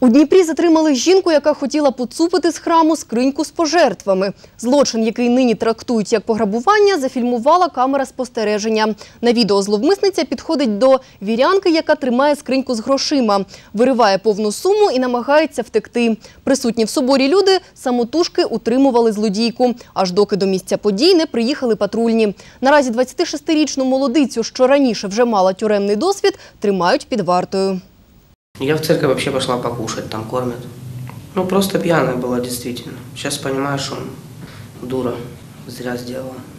У Дніпрі затримали жінку, яка хотіла поцупити з храму скриньку з пожертвами. Злочин, який нині трактують як пограбування, зафільмувала камера спостереження. На відео зловмисниця підходить до вірянки, яка тримає скриньку з грошима, вириває повну суму і намагається втекти. Присутні в соборі люди самотужки утримували злодійку, аж доки до місця подій не приїхали патрульні. Наразі 26-річну молодицю, що раніше вже мала тюремний досвід, тримають під вартою. Я в церковь вообще пошла покушать, там кормят. Ну, просто пьяная была, действительно. Сейчас понимаю, что дура, зря сделала.